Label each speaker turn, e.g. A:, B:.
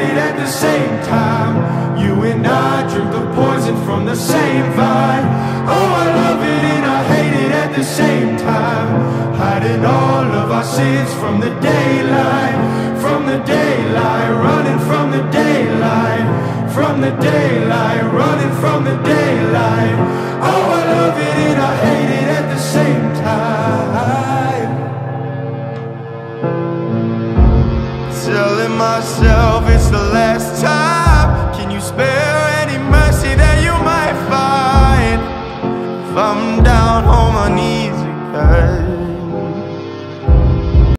A: it at the same time. You and I drink the poison from the same vine. Oh, I love it and I hate it at the same time. Hiding all of our sins from the daylight, from the daylight, running from the daylight, from the daylight, running from the daylight.